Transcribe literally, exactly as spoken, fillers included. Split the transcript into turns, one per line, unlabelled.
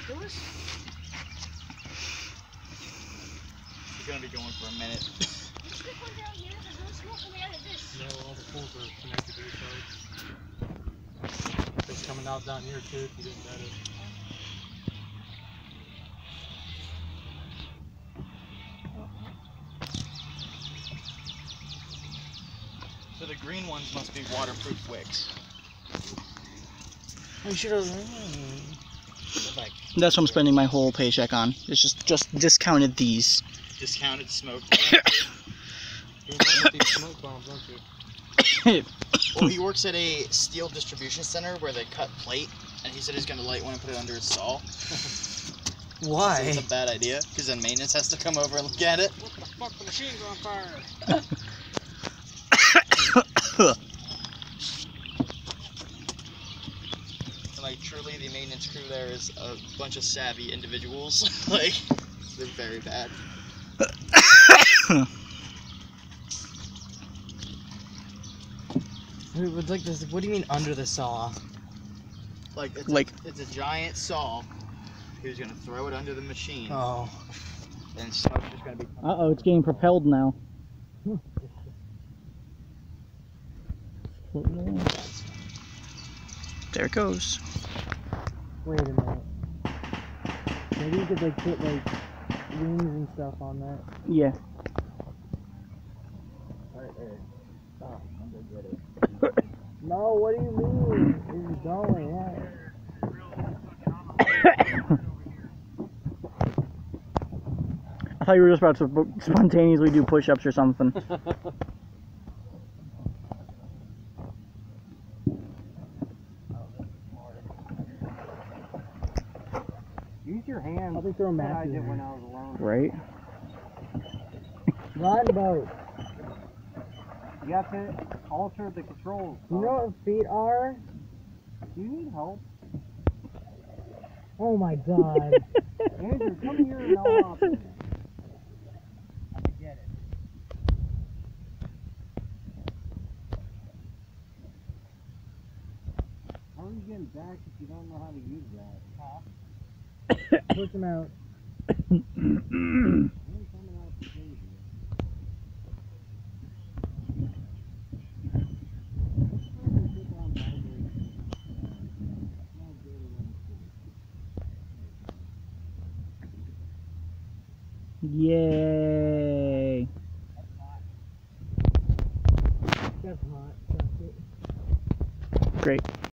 Lewis?
He's gonna be going for a minute.
There's one down here. There's no smoke coming out of this.
No, all the poles are connected to each other. It's coming out down here too if you didn't notice.
So the green ones must be waterproof wicks.
I should have.
That's what I'm spending my whole paycheck on. It's just just discounted these.
Discounted smoke.
You want these smoke bombs, don't you?
Well, he works at a steel distribution center where they cut plate, and he said he's gonna light one and put it under his saw.
Why?
So it's a bad idea, because then maintenance has to come over and look at it.
What the fuck, the machine's on fire!
And like, truly, the maintenance crew there is a bunch of savvy individuals. Like, they're very bad.
Wait, like this. What do you mean under the saw?
Like, it's,
Like-
a, it's a giant saw. He was gonna throw it under the machine,
Oh.
and smoke's just gonna be.
Uh oh, it's getting propelled now. There it goes.
Wait a minute. Maybe you could like put like wings and stuff on that.
Yeah.
Right there. Oh, I'm gonna get it.
No, what do you mean? It's going. Yeah.
I thought you were just about to spontaneously do push-ups or something.
Use your hands. I'll be throwing matches. I did when I was alone.
Right?
Run boat.
You have to alter the controls.
You know what feet are?
Do you need help?
Oh my god.
Andrew, come here and I'll help you.
I get it.
How are you getting back if you don't know how to use that? Huh?
Push them out.
You ain't coming out the cage.
Yay!
That's hot.
Great.